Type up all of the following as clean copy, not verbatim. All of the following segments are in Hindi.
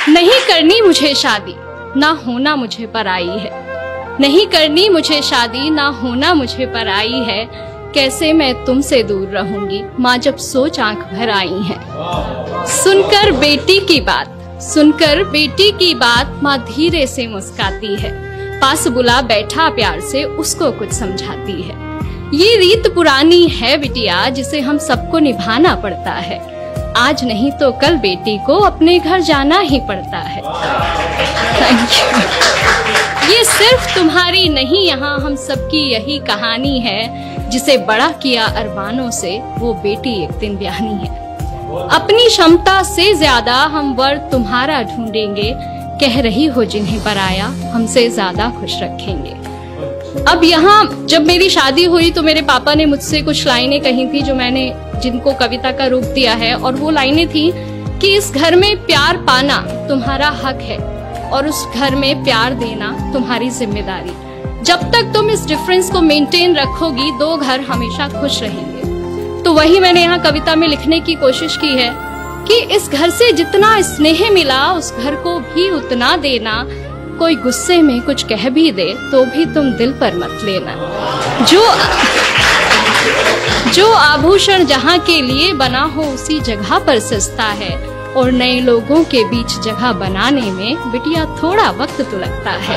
नहीं करनी मुझे शादी, ना होना मुझे पराई है। नहीं करनी मुझे शादी, ना होना मुझे पराई है। कैसे मैं तुमसे दूर रहूंगी, माँ जब सोच आंख भर आई है। सुनकर बेटी की बात, सुनकर बेटी की बात, माँ धीरे से मुस्काती है। पास बुला बैठा प्यार से उसको कुछ समझाती है। ये रीत पुरानी है बिटिया, जिसे हम सबको निभाना पड़ता है। आज नहीं तो कल बेटी को अपने घर जाना ही पड़ता है। Thank you. ये सिर्फ तुम्हारी नहीं, यहाँ हम सबकी यही कहानी है। जिसे बड़ा किया अरमानों से, वो बेटी एक दिन ब्याहनी है। अपनी क्षमता से ज्यादा हम वर तुम्हारा ढूंढेंगे। कह रही हो जिन्हें पराया, हमसे ज्यादा खुश रखेंगे। अब यहाँ जब मेरी शादी हुई तो मेरे पापा ने मुझसे कुछ लाइनें कही थी जो मैंने जिनको कविता का रूप दिया है। और वो लाइनें थी कि इस घर में प्यार पाना तुम्हारा हक है और उस घर में प्यार देना तुम्हारी जिम्मेदारी। जब तक तुम इस डिफरेंस को मेंटेन रखोगी, दो घर हमेशा खुश रहेंगे। तो वही मैंने यहाँ कविता में लिखने की कोशिश की है कि इस घर से जितना स्नेह मिला, उस घर को भी उतना देना। कोई गुस्से में कुछ कह भी दे तो भी तुम दिल पर मत लेना। जो आभूषण जहाँ के लिए बना हो, उसी जगह पर सस्ता है। और नए लोगों के बीच जगह बनाने में बिटिया थोड़ा वक्त तो लगता है।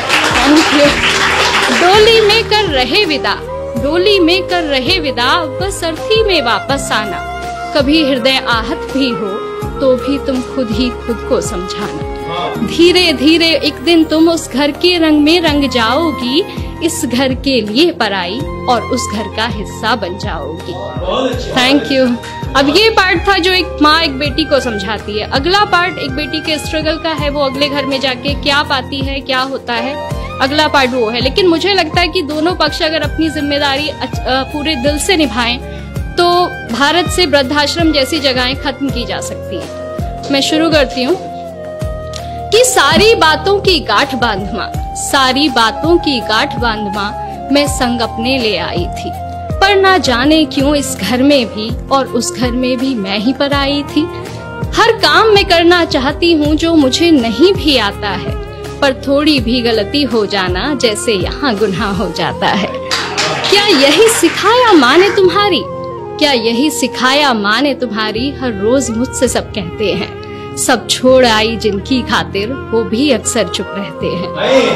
डोली में कर रहे विदा, डोली में कर रहे विदा, बस अर्थी में वापस आना। कभी हृदय आहत भी हो तो भी तुम खुद ही खुद को समझाना। धीरे धीरे एक दिन तुम उस घर के रंग में रंग जाओगी। इस घर के लिए पराई और उस घर का हिस्सा बन जाओगी। Thank you. अब ये पार्ट था जो एक माँ एक बेटी को समझाती है। अगला पार्ट एक बेटी के स्ट्रगल का है, वो अगले घर में जाके क्या पाती है, क्या होता है, अगला पार्ट वो है। लेकिन मुझे लगता है कि दोनों पक्ष अगर अपनी जिम्मेदारी पूरे दिल से निभाएं तो भारत से वृद्धाश्रम जैसी जगहें खत्म की जा सकती हैं। मैं शुरू करती हूँ कि सारी बातों की गांठ बांध माँ, सारी बातों की गांठ बांध माँ, मैं संग अपने ले आई थी। पर ना जाने क्यों इस घर में भी और उस घर में भी मैं ही पर आई थी। हर काम मैं करना चाहती हूँ जो मुझे नहीं भी आता है, पर थोड़ी भी गलती हो जाना जैसे यहाँ गुनाह हो जाता है। क्या यही सिखाया माँ ने तुम्हारी, क्या यही सिखाया माँ ने तुम्हारी। हर रोज मुझसे सब कहते हैं, सब छोड़ आई जिनकी खातिर, वो भी अक्सर चुप रहते हैं।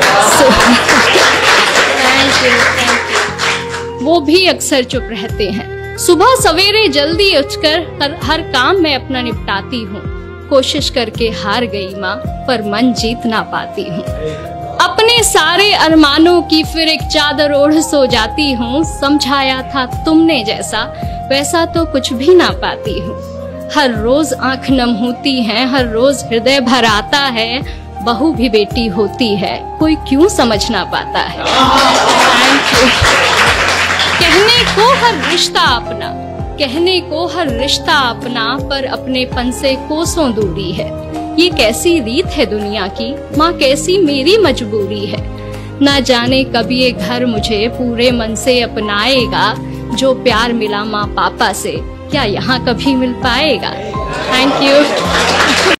Thank you. वो भी अक्सर चुप रहते हैं। सुबह सवेरे जल्दी उठकर हर काम मैं अपना निपटाती हूँ। कोशिश करके हार गई माँ, पर मन जीत ना पाती हूँ। अपने सारे अरमानों की फिर एक चादर ओढ़ सो जाती हूँ। समझाया था तुमने जैसा, वैसा तो कुछ भी ना पाती हूँ। हर रोज आंख नम होती है, हर रोज हृदय भर आता है। बहू भी बेटी होती है, कोई क्यों समझ ना पाता है। Thank you. कहने को हर रिश्ता अपना, कहने को हर रिश्ता अपना, पर अपनेपन से कोसों दूरी है। ये कैसी रीत है दुनिया की, माँ कैसी मेरी मजबूरी है। ना जाने कब ये घर मुझे पूरे मन से अपनाएगा। जो प्यार मिला माँ पापा से, क्या यहाँ कभी मिल पाएगा। Thank you.